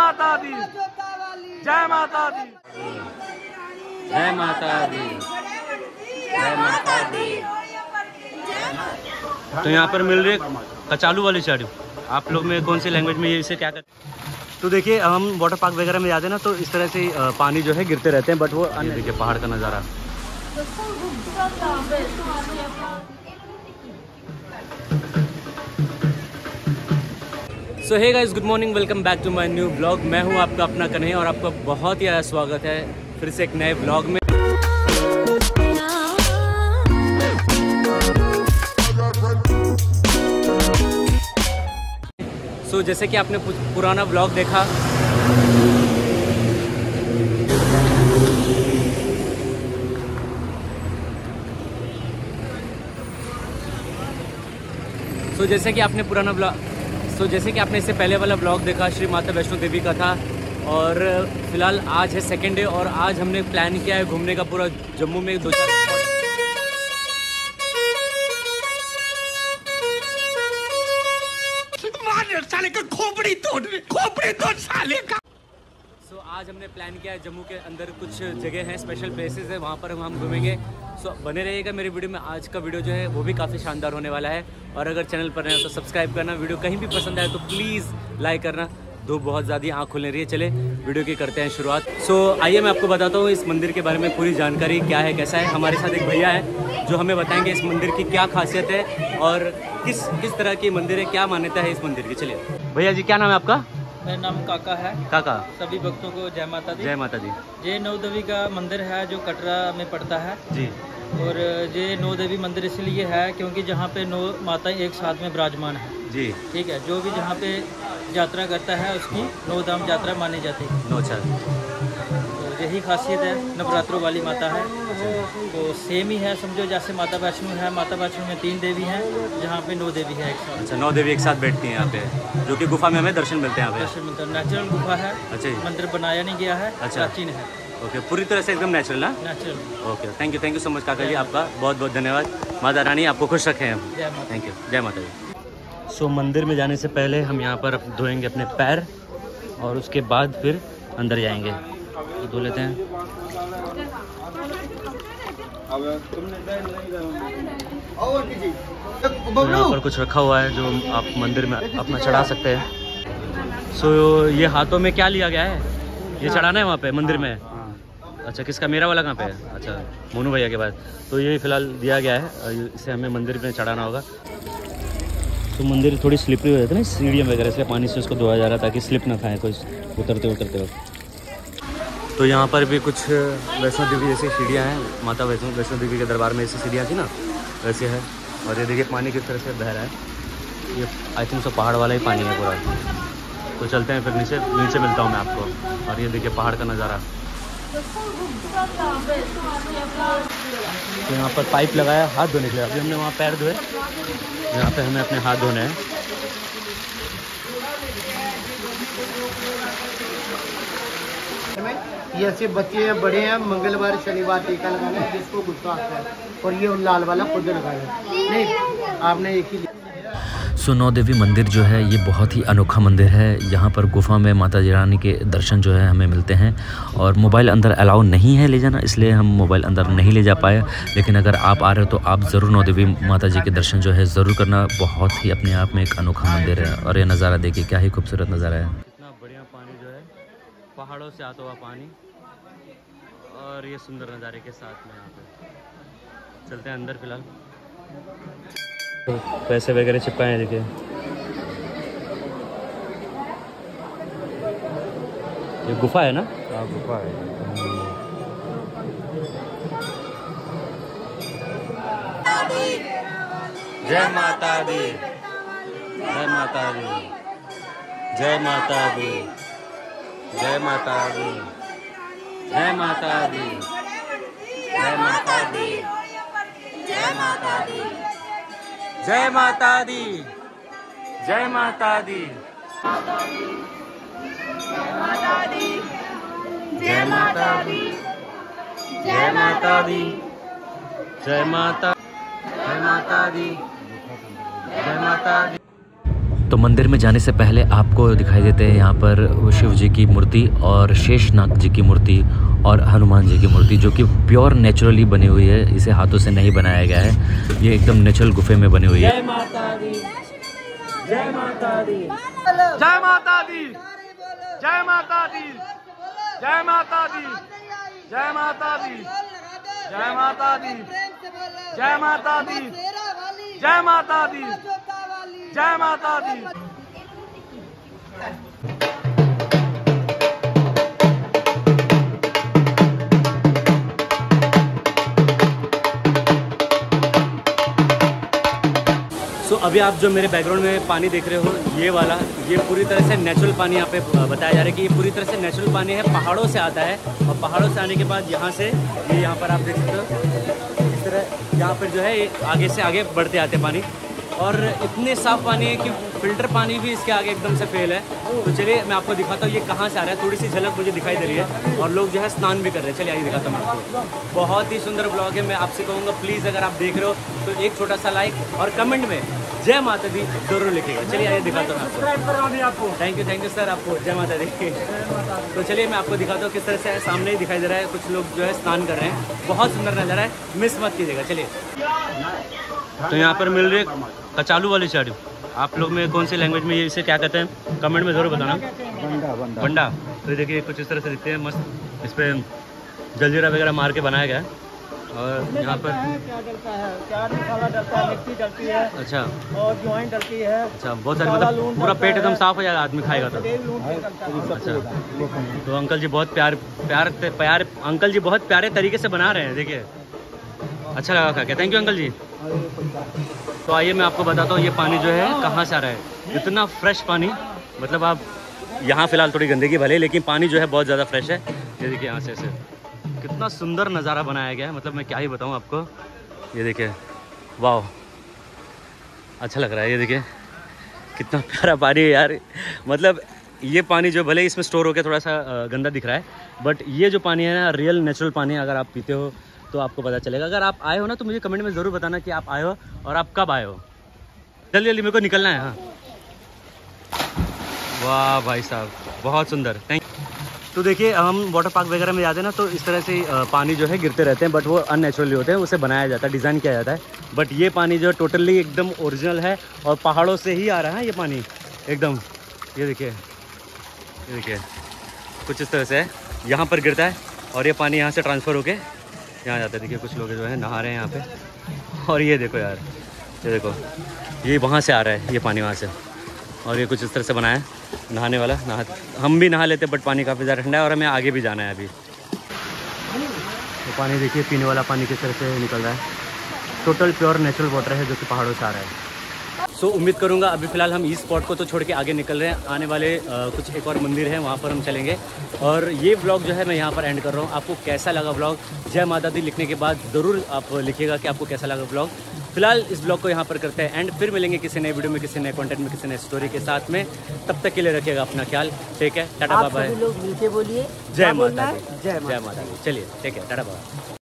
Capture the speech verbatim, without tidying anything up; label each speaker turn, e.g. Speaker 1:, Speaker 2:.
Speaker 1: माता दी, जय माता दी,
Speaker 2: जय माता दी, जय माता दी।
Speaker 1: तो यहाँ पर मिल रही है कचालू वाली साड़ी। आप लोग में कौन सी लैंग्वेज में ये इसे क्या करते हैं? तो देखिए हम वाटर पार्क वगैरह में जाते हैं ना, तो इस तरह से पानी जो है गिरते रहते हैं, बट वो अन्य देखिए पहाड़ का नज़ारा। So hey guys, good morning, welcome back to my new blog. मैं हूं आपका अपना कन्हैया और आपका बहुत ही ज़्यादा स्वागत है फिर से एक नए ब्लॉग में। सो so, जैसे कि आपने पुराना ब्लॉग देखा, सो so, जैसे कि आपने पुराना ब्लॉग सो so, जैसे कि आपने इससे पहले वाला ब्लॉग देखा, श्री माता वैष्णो देवी का था। और फिलहाल आज है सेकेंड डे और आज हमने प्लान किया है घूमने का पूरा जम्मू में दो चार साले का खोपड़ी तोड़ खोपड़ी तोड़ साले का। सो so, आज हमने प्लान किया है जम्मू के अंदर कुछ जगह हैं, स्पेशल प्लेसेस है, वहाँ पर हम घूमेंगे। सो so, बने रहिएगा मेरी वीडियो में। आज का वीडियो जो है वो भी काफ़ी शानदार होने वाला है। और अगर चैनल पर नए हो तो सब्सक्राइब करना, वीडियो कहीं भी पसंद आए तो प्लीज़ लाइक करना। धूप बहुत ज़्यादा आँख खुल रही है। चले वीडियो की करते हैं शुरुआत। सो so, आइए मैं आपको बताता हूँ इस मंदिर के बारे में पूरी जानकारी, क्या है कैसा है। हमारे साथ एक भैया है जो हमें बताएंगे इस मंदिर की क्या खासियत है और किस किस तरह की मंदिर है, क्या मान्यता है इस मंदिर की। चलिए भैया जी, क्या नाम है आपका?
Speaker 3: मेरा नाम काका है।
Speaker 1: काका,
Speaker 3: सभी भक्तों को जय माता दी।
Speaker 1: जय माता दी।
Speaker 3: ये नौ देवी का मंदिर है जो कटरा में पड़ता है
Speaker 1: जी।
Speaker 3: और ये नौ देवी मंदिर इसलिए है क्योंकि जहाँ पे नौ माता एक साथ में विराजमान है
Speaker 1: जी। ठीक
Speaker 3: है, जो भी जहाँ पे यात्रा करता है उसकी नौ धाम यात्रा मानी जाती है।
Speaker 1: नौ चार
Speaker 3: तो यही खासियत है, नवरात्रों वाली माता है। तो सेम ही है, समझो जैसे माता वैष्णो है। माता वैष्णो में तीन देवी हैं, जहाँ पे नौ देवी है एक साथ।
Speaker 1: अच्छा, नौ देवी एक साथ बैठती हैं यहाँ पे, जो कि गुफा में हमें दर्शन मिलते हैं यहाँ पे।
Speaker 3: दर्शन मिलता है, नेचुरल गुफा है।
Speaker 1: अच्छा,
Speaker 3: मंदिर बनाया नहीं गया है। अच्छा, प्राचीन है।
Speaker 1: ओके, पूरी तरह से एकदम नेचुरल ना?
Speaker 3: Natural.
Speaker 1: Okay, thank you thank you so much काका जी, आपका बहुत बहुत धन्यवाद। माता रानी आपको खुश रखें। थैंक यू, जय माता दी। सो मंदिर में जाने से पहले हम यहाँ पर धोएंगे अपने पैर और उसके बाद फिर अंदर जाएंगे। तो धो लेते हैं। यहाँ पर कुछ रखा हुआ है जो आप मंदिर में अपना चढ़ा सकते हैं। सो ये हाथों में क्या लिया गया है? ये चढ़ाना है वहाँ पे मंदिर में? अच्छा, किसका? मेरा वाला कहाँ पे है? अच्छा, मोनू भैया के पास। तो ये फिलहाल दिया गया है, इसे हमें मंदिर में चढ़ाना होगा। तो मंदिर थोड़ी स्लिपरी हो जाती है ना, सीढ़ियाँ वगैरह से पानी से उसको धोया जा रहा है ताकि स्लिप ना खाए कोई उतरते उतरते वक्त। तो यहाँ पर भी कुछ वैष्णो देवी जैसी सीढ़ियाँ हैं। माता वैष्णो वैष्णो देवी के दरबार में ऐसी सीढ़ियाँ थी ना, वैसे है। और ये देखिए पानी किस तरह से बह रहा है। ये आई थिंक सो पहाड़ वाला ही पानी है पूरा। तो चलते हैं फिर नीचे नीचे मिलता हूँ मैं आपको। और ये देखिए पहाड़ का नज़ारा। तो यहाँ पर पाइप लगाया हाथ धोने के लिए। अभी हमने वहाँ पैर धोए, यहाँ पे हमें अपने हाथ धोने हैं।
Speaker 4: ये ऐसे बच्चे हैं, बड़े हैं, मंगलवार शनिवार टीका लगाना है जिसको गुस्सा आता है। और ये लाल वाला खुद लगाया नहीं, आपने एक ही।
Speaker 5: सो नौ देवी मंदिर जो है ये बहुत ही अनोखा मंदिर है। यहाँ पर गुफा में माता जी रानी के दर्शन जो है हमें मिलते हैं। और मोबाइल अंदर अलाउ नहीं है ले जाना, इसलिए हम मोबाइल अंदर नहीं ले जा पाए। लेकिन अगर आप आ रहे हो तो आप ज़रूर नौ देवी माता जी के दर्शन जो है ज़रूर करना। बहुत ही अपने आप में एक अनोखा मंदिर है। और ये नज़ारा देखिए, क्या ही खूबसूरत नज़ारा है।
Speaker 1: इतना बढ़िया पानी जो है, पहाड़ों से आता हुआ पानी और ये सुंदर नज़ारे के साथ में। यहाँ पे चलते हैं अंदर फिलहाल। तो पैसे वगैरह चिपकाए हैं देखिए। ये गुफा है ना? हाँ, गुफा है। जय माता दी, जय माता दी, जय माता दी, जय माता दी, जय माता दी, जय माता दी, जय माता दी, जय माता दी, जय माता दी, जय माता दी, जय माता दी, जय माता, जय माता दी, जय माता दी।
Speaker 5: तो मंदिर में जाने से पहले आपको दिखाई देते हैं यहाँ पर शिव जी की मूर्ति और शेषनाग जी की मूर्ति और हनुमान जी की मूर्ति, जो कि प्योर नेचुरली बनी हुई है, इसे हाथों से नहीं बनाया गया है। ये एकदम नेचुरल गुफे में बनी हुई है।
Speaker 2: जय माता दी, जय माता दी,
Speaker 6: जय माता दी, जय माता दी, जय माता दी, जय माता दी, जय माता दी, जय माता दी, जय माता दी, जय माता दी।
Speaker 1: तो अभी आप जो मेरे बैकग्राउंड में पानी देख रहे हो, ये वाला, ये पूरी तरह से नेचुरल पानी यहाँ पे बताया जा रहा है कि ये पूरी तरह से नेचुरल पानी है, पहाड़ों से आता है। और पहाड़ों से आने के बाद यहाँ से ये यहाँ पर आप देख सकते हो इस तरह यहाँ पर जो है ये आगे से आगे बढ़ते आते पानी, और इतने साफ़ पानी है कि फ़िल्टर पानी भी इसके आगे एकदम से फेल है। तो चलिए मैं आपको दिखाता हूँ ये कहाँ से आ रहा है। थोड़ी सी झलक मुझे दिखाई दे रही है और लोग जो है स्नान भी कर रहे हैं। चलिए आइए दिखाता हूँ मैं आपको। बहुत ही सुंदर ब्लॉग है। मैं आपसे कहूँगा प्लीज़ अगर आप देख रहे हो तो एक छोटा सा लाइक और कमेंट में जय माता दी जरूर लिखिएगा। चलिए आइए दिखाता हूँ आपको। Thank you thank you sir, आपको जय माता दी। तो चलिए मैं आपको दिखाता हूँ किस तरह से सामने ही दिखाई दे रहा है, कुछ लोग जो है स्नान कर रहे हैं। बहुत सुंदर नज़ारा है, मिस मत कीजिएगा। चलिए तो यहाँ पर मिल रही कचालू वाली चाट। आप लोग में कौन सी लैंग्वेज में ये इसे क्या कहते हैं कमेंट में ज़रूर बताना। बंडा बंडा बंडा। तो देखिए कुछ इस तरह से दिखते हैं मस्त। इस पर जलजीरा वगैरह मार के बनाया गया है। और यहाँ पर
Speaker 3: क्या डलता है, चाट मसाला डलता है, मिर्ची डलती है,
Speaker 1: अच्छा
Speaker 3: और ज्वाइन डलती है।
Speaker 1: अच्छा बहुत सारे, मतलब पूरा पेट एकदम साफ हो जाएगा आदमी खाएगा तो। अच्छा तो अंकल जी बहुत प्यार प्यार प्यार अंकल जी बहुत प्यारे तरीके से बना रहे हैं। देखिए अच्छा लगा खा के, थैंक यू अंकल जी। तो आइए मैं आपको बताता हूँ ये पानी जो है कहाँ से आ रहा है। इतना फ्रेश पानी, मतलब आप यहाँ फ़िलहाल थोड़ी गंदगी भले, लेकिन पानी जो है बहुत ज़्यादा फ्रेश है। ये देखिए यहाँ से ऐसे कितना सुंदर नज़ारा बनाया गया है, मतलब मैं क्या ही बताऊँ आपको। ये देखिए वाह, अच्छा लग रहा है। ये देखिए कितना प्यारा पानी है यार। मतलब ये पानी जो भले इसमें स्टोर होकर थोड़ा सा गंदा दिख रहा है, बट ये जो पानी है ना रियल नेचुरल पानी है। अगर आप पीते हो तो आपको पता चलेगा। अगर आप आए हो ना तो मुझे कमेंट में ज़रूर बताना कि आप आए हो और आप कब आए हो। जल्दी जल्दी मेरे को निकलना है। हाँ वाह भाई साहब बहुत सुंदर, थैंक। तो देखिए हम वाटर पार्क वगैरह में जाते हैं ना तो इस तरह से पानी जो है गिरते रहते हैं, बट वो अननेचुरली होते हैं, उसे बनाया जाता है, डिज़ाइन किया जाता है। बट ये पानी जो है टोटली एकदम ओरिजिनल है और पहाड़ों से ही आ रहा है ये पानी एकदम। ये देखिए ये देखिए कुछ इस तरह से है, यहाँ पर गिरता है और ये पानी यहाँ से ट्रांसफ़र होके यहाँ जाता है। देखिए कुछ लोग जो है नहा रहे हैं यहाँ पे। और ये देखो यार, ये देखो ये वहाँ से आ रहा है ये पानी वहाँ से, और ये कुछ इस तरह से बनाया है नहाने वाला। नहा हम भी नहा लेते, बट पानी काफ़ी ज़्यादा ठंडा है और हमें आगे भी जाना है अभी। तो पानी देखिए पीने वाला पानी किस तरह से निकल रहा है। टोटल प्योर नेचुरल वाटर है जो कि पहाड़ों से आ रहा है। सो so, उम्मीद करूँगा अभी फ़िलहाल हम इस स्पॉट को तो छोड़ के आगे निकल रहे हैं। आने वाले आ, कुछ एक और मंदिर है वहाँ पर हम चलेंगे। और ये ब्लॉग जो है मैं यहाँ पर एंड कर रहा हूँ। आपको कैसा लगा ब्लॉग जय माता दी लिखने के बाद ज़रूर आप लिखिएगा कि आपको कैसा लगा ब्लॉग। फिलहाल इस ब्लॉग को यहाँ पर करते हैं एंड, फिर मिलेंगे किसी नए वीडियो में, किसी नए कंटेंट में, किसी नए स्टोरी के साथ में। तब तक के लिए रखिएगा अपना ख्याल। ठीक है, टाटा बाय बाय।
Speaker 4: लोग मिलके बोलिए
Speaker 1: जय माता दी, जय माता दी। चलिए ठीक है, टाटा बाय।